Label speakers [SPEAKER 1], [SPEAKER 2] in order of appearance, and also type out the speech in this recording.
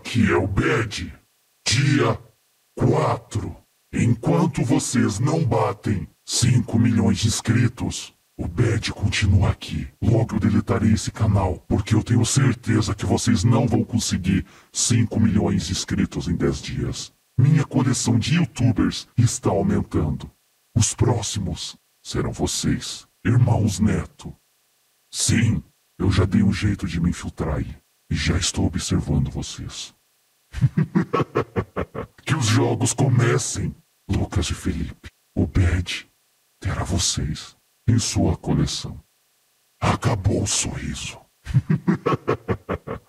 [SPEAKER 1] Aqui é o Bad. Dia 4. Enquanto vocês não batem 5 milhões de inscritos, o Bad continua aqui. Logo eu deletarei esse canal, porque eu tenho certeza que vocês não vão conseguir 5 milhões de inscritos em 10 dias. Minha coleção de youtubers está aumentando. Os próximos serão vocês, irmãos Neto. Sim, eu já dei um jeito de me infiltrar aí. E já estou observando vocês. Que os jogos comecem, Lucas e Felipe. O Bad terá vocês em sua coleção. Acabou o sorriso.